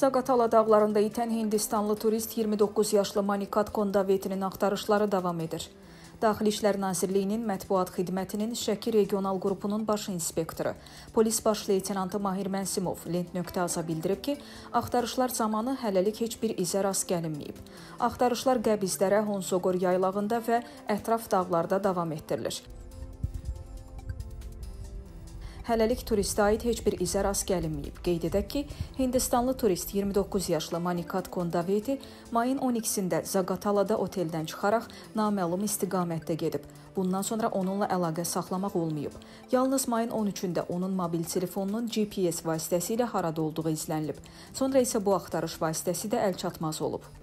Zaqatala dağlarında itən Hindistanlı turist 29 yaşlı Manikat Kondavetinin axtarışları davam edir. Daxili İşlər Nazirliyinin Mətbuat Xidmətinin Şəki Regional Qrupunun baş inspektoru, polis baş leytenantı Mahir Mənsimov Lent.az-a bildirib ki, axtarışlar zamanı hələlik heç bir izə rast gəlinməyib. Axtarışlar Qəbizdərə, Honsogor yaylağında və ətraf dağlarda davam etdirilir. Hələlik turistə aid heç bir izə rast gəlinməyib. Qeyd edək ki, Hindistanlı turist 29 yaşlı Manikat Kondaveti mayın 12-sində Zaqatalada oteldən çıxaraq naməlum istiqamətdə gedib. Bundan sonra onunla əlaqə saxlamaq olmayıb. Yalnız mayın 13-də onun mobil telefonunun GPS vasitəsilə harada olduğu izlənilib. Sonra isə bu axtarış vasitəsi də əlçatmaz olub.